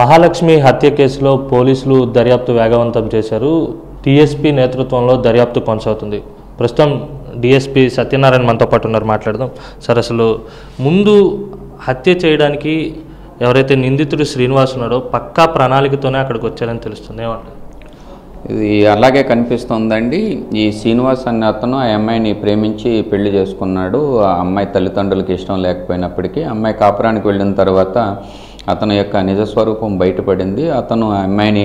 మహాలక్ష్మి హత్య కేసులో పోలీసులు దర్యాప్తు వేగవంతం చేశారు. టీఎస్పీ నేతృత్వంలో దర్యాప్తు కొనసాగుతుంది. ప్రస్తుతం డిఎస్పీ సత్యనారాయణ మనతో పాటు ఉన్నారు, మాట్లాడదాం. సార్, అసలు ముందు హత్య చేయడానికి ఎవరైతే నిందితుడు శ్రీనివాస్ ఉన్నాడో పక్కా ప్రణాళికతోనే అక్కడికి వచ్చారని తెలుస్తుంది, ఏమంటారు? ఇది అలాగే కనిపిస్తుందండి. ఈ శ్రీనివాస్ అనే అతను ఆ అమ్మాయిని ప్రేమించి పెళ్లి చేసుకున్నాడు. ఆ అమ్మాయి తల్లిదండ్రులకి ఇష్టం లేకపోయినప్పటికీ అమ్మాయి కాపురానికి వెళ్ళిన తర్వాత అతని యొక్క నిజస్వరూపం బయటపడింది. అతను ఆ అమ్మాయిని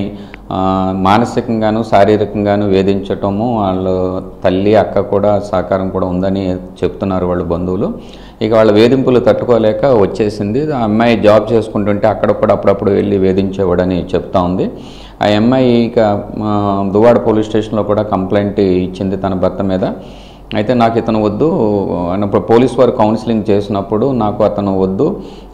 మానసికంగాను శారీరకంగాను వేధించటము, వాళ్ళు తల్లి అక్క కూడా సహకారం కూడా ఉందని చెప్తున్నారు వాళ్ళ బంధువులు. ఇక వాళ్ళ వేధింపులు తట్టుకోలేక వచ్చేసింది. ఆ అమ్మాయి జాబ్ చేసుకుంటుంటే అక్కడ కూడా అప్పుడప్పుడు వెళ్ళి వేధించేవాడని చెప్తా ఉంది. ఆ అమ్మాయి ఇక దువ్వాడ పోలీస్ స్టేషన్లో కూడా కంప్లైంట్ ఇచ్చింది తన భర్త మీద. అయితే నాకు ఇతను వద్దు అన్నప్పుడు పోలీస్ వారు కౌన్సిలింగ్ చేసినప్పుడు నాకు అతను వద్దు,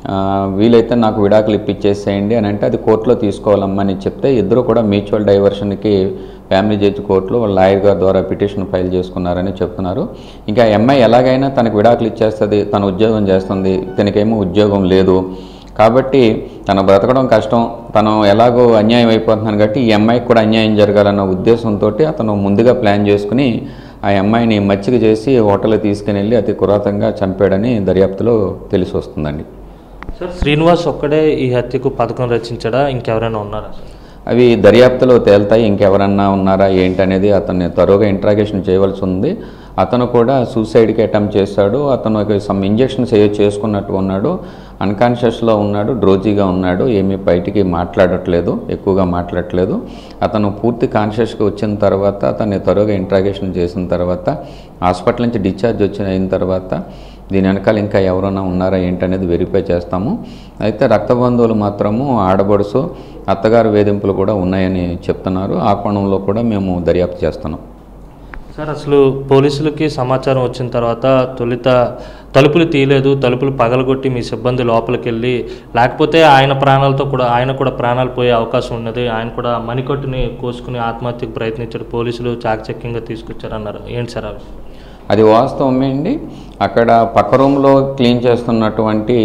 వీలైతే నాకు విడాకులు ఇప్పించేసేయండి అని అంటే అది కోర్టులో తీసుకోవాలమ్మని చెప్తే ఇద్దరు కూడా మ్యూచువల్ డైవర్షన్కి ఫ్యామిలీ జడ్జి కోర్టులో వాళ్ళ లాయర్ గారి ద్వారా పిటిషన్ ఫైల్ చేసుకున్నారని చెప్తున్నారు. ఇంకా అమ్మాయి ఎలాగైనా తనకు విడాకులు ఇచ్చేస్తుంది, తన ఉద్యోగం చేస్తుంది, తనకేమో ఉద్యోగం లేదు కాబట్టి తను బ్రతకడం కష్టం, తను ఎలాగో అన్యాయం అయిపోతున్నాను కాబట్టి ఈ అమ్మాయికి కూడా అన్యాయం జరగాలన్న ఉద్దేశంతో అతను ముందుగా ప్లాన్ చేసుకుని ఆ అమ్మాయిని మచ్చిక చేసి హోటల్కి తీసుకుని వెళ్ళి అతి కురాతంగా చంపాడని దర్యాప్తులో తెలిసి వస్తుందండి. సార్, శ్రీనివాస్ ఒక్కడే ఈ హత్యకు పథకం రచించాడా, ఇంకెవరైనా ఉన్నారా? అవి దర్యాప్తులో తేల్తాయి. ఇంకెవరన్నా ఉన్నారా ఏంటనేది అతన్ని త్వరగా ఇంట్రాగేషన్ చేయవలసి ఉంది. అతను కూడా సూసైడ్కి అటెంప్ట్ చేశాడు. అతను సమ్ ఇంజెక్షన్స్ ఏవో చేసుకున్నట్టు ఉన్నాడు, అన్కాన్షియస్లో ఉన్నాడు, డ్రోజీగా ఉన్నాడు, ఏమీ బయటికి మాట్లాడట్లేదు, ఎక్కువగా మాట్లాడట్లేదు. అతను పూర్తి కాన్షియస్గా వచ్చిన తర్వాత అతన్ని త్వరగా ఇంట్రాగేషన్ చేసిన తర్వాత హాస్పిటల్ నుంచి డిశ్చార్జ్ అయిన తర్వాత దీని వెనకాల ఇంకా ఎవరైనా ఉన్నారా ఏంటనేది వెరిఫై చేస్తాము. అయితే రక్త బంధువులు మాత్రము ఆడబడుసు అత్తగారు వేధింపులు కూడా ఉన్నాయని చెప్తున్నారు. ఆ కోణంలో కూడా మేము దర్యాప్తు చేస్తున్నాం. సార్, అసలు పోలీసులకి సమాచారం వచ్చిన తర్వాత తొలుత తలుపులు తీయలేదు, తలుపులు పగలగొట్టి మీ సిబ్బంది లోపలికి వెళ్ళి, లేకపోతే ఆయన కూడా ప్రాణాలు పోయే అవకాశం ఉన్నది, ఆయన కూడా మణికట్టుని కోసుకుని ఆత్మహత్యకు ప్రయత్నించారు, పోలీసులు చాకచక్యంగా తీసుకొచ్చారన్నారు. ఏంటి సార్ అవి? అది వాస్తవమే అండి. అక్కడ పక్క రూమ్లో క్లీన్ చేస్తున్నటువంటి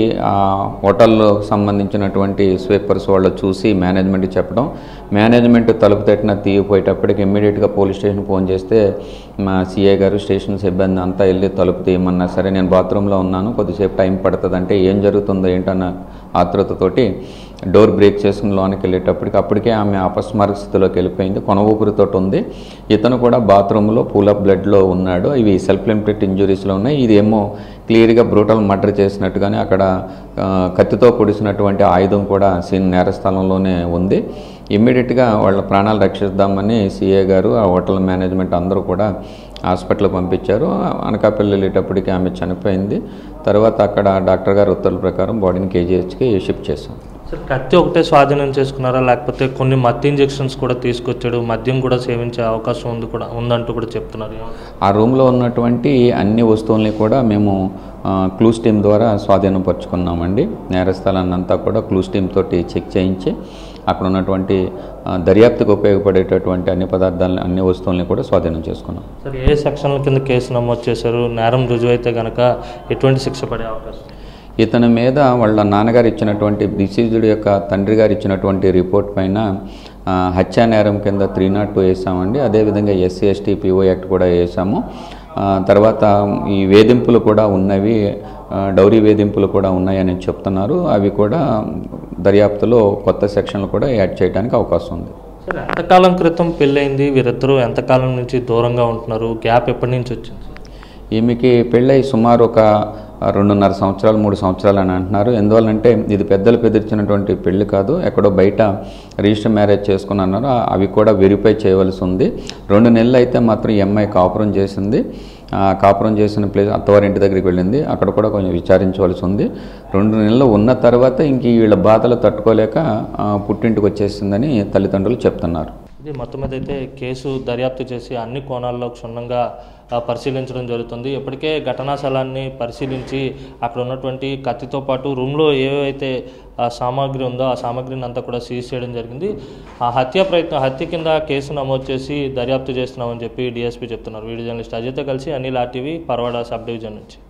హోటల్లో సంబంధించినటువంటి స్వీపర్స్ వాళ్ళు చూసి మేనేజ్మెంట్కి చెప్పడం, మేనేజ్మెంట్ తలుపు తట్టిన తీయపోయేటప్పటికి ఇమ్మీడియట్గా పోలీస్ స్టేషన్ ఫోన్ చేస్తే మా సిఐ గారు స్టేషన్ సిబ్బంది అంతా వెళ్ళి తలుపు తీయమన్నా సరే నేను బాత్రూంలో ఉన్నాను, కొద్దిసేపు టైం పడుతుంది అంటే ఏం జరుగుతుందో ఏంటన్న ఆతృతతోటి డోర్ బ్రేక్ చేసుకుని లోనికి వెళ్ళేటప్పటికి అప్పటికే ఆమె అపస్మారక స్థితిలోకి వెళ్ళిపోయింది, కొన ఊపిరితో ఉంది. ఇతను కూడా బాత్రూంలో పూలప్ బ్లడ్లో ఉన్నాడు. ఇవి సెల్ఫ్ ఇన్ఫ్లిక్టెడ్ ఇంజురీస్లో ఉన్నాయి. ఇది ఏమో క్లియర్గా బ్రూటల్ మర్డర్ చేసినట్టుగానే అక్కడ కత్తితో పొడిసినటువంటి ఆయుధం కూడా సీన్ నేరస్థలంలోనే ఉంది. ఇమ్మీడియట్గా వాళ్ళ ప్రాణాలు రక్షిద్దామని సిఏ గారు ఆ హోటల్ మేనేజ్మెంట్ అందరూ కూడా హాస్పిటల్కి పంపించారు. అనకాపల్లి వెళ్ళేటప్పటికి ఆమె చనిపోయింది. తర్వాత అక్కడ డాక్టర్ గారు ఉత్తర్వుల ప్రకారం బాడీని కేజీహెచ్కి షిఫ్ట్ చేశాం. సార్, కత్తి ఒకటే స్వాధీనం చేసుకున్నారా, లేకపోతే కొన్ని మత్తు ఇంజెక్షన్స్ కూడా తీసుకొచ్చాడు, మద్యం కూడా సేవించే అవకాశం ఉందంటూ కూడా చెప్తున్నారు? ఆ రూమ్లో ఉన్నటువంటి అన్ని వస్తువుల్ని కూడా మేము క్లూస్ టీమ్ ద్వారా స్వాధీనపరుచుకున్నామండి. నేరస్థలాన్ని అంతా కూడా క్లూస్ టీమ్ తోటి చెక్ చేయించి అక్కడ ఉన్నటువంటి దర్యాప్తుకు ఉపయోగపడేటటువంటి అన్ని పదార్థాలని అన్ని వస్తువుల్ని కూడా స్వాధీనం చేసుకున్నాం. సార్, ఏ సెక్షన్ల కింద కేసు నమోదు చేశారు? నేరం రుజువైతే కనుక ఎటువంటి శిక్ష పడే అవకాశం? ఇతని మీద వాళ్ళ నాన్నగారు ఇచ్చినటువంటి డిసీజ్డ్ యొక్క తండ్రి గారు ఇచ్చినటువంటి రిపోర్ట్ పైన హత్యా నేరం కింద 302 వేసామండి. అదేవిధంగా ఎస్సీ ఎస్టీ పిఓ యాక్ట్ కూడా వేసాము. తర్వాత ఈ వేధింపులు కూడా ఉన్నవి, డౌరీ వేధింపులు కూడా ఉన్నాయని చెప్తున్నారు. అవి కూడా దర్యాప్తులో కొత్త సెక్షన్లు కూడా యాడ్ చేయడానికి అవకాశం ఉంది. సార్, ఎంతకాలం క్రితం పెళ్ళయింది? వీరిద్దరూ ఎంతకాలం నుంచి దూరంగా ఉంటున్నారు? గ్యాప్ ఎప్పటి నుంచి వచ్చింది? ఈమెకి పెళ్ళై సుమారు ఒక 2.5 సంవత్సరాలు 3 సంవత్సరాలు అని అంటున్నారు. ఎందువల్లంటే ఇది పెద్దలు పెదిర్చినటువంటి పెళ్లి కాదు, ఎక్కడో బయట రిజిస్టర్ మ్యారేజ్ చేసుకుని అన్నారు. అవి కూడా వెరిఫై చేయవలసి ఉంది. 2 నెలలు అయితే మాత్రం ఈ అమ్మాయి కాపురం చేసింది. కాపురం చేసిన ప్లేస్ అత్తవారింటి దగ్గరికి వెళ్ళింది, అక్కడ కూడా కొంచెం విచారించవలసి ఉంది. 2 నెలలు ఉన్న తర్వాత ఇంక వీళ్ళ బాధలు తట్టుకోలేక పుట్టింటికి వచ్చేసిందని తల్లిదండ్రులు చెప్తున్నారు. ఇది మొత్తం మీద అయితే కేసు దర్యాప్తు చేసి అన్ని కోణాల్లో క్షుణ్ణంగా పరిశీలించడం జరుగుతుంది. ఇప్పటికే ఘటనా స్థలాన్ని పరిశీలించి అక్కడ ఉన్నటువంటి కత్తితో పాటు రూమ్లో ఏవైతే సామాగ్రి ఉందో ఆ సామాగ్రిని అంతా కూడా సీజ్ చేయడం జరిగింది. ఆ హత్య కింద కేసు నమోదు చేసి దర్యాప్తు చేస్తున్నామని చెప్పి డిఎస్పీ చెప్తున్నారు. వీడియో జర్నలిస్ట్ అజయ్తో కలిసి Anil RTV Paravada sub division నుంచి.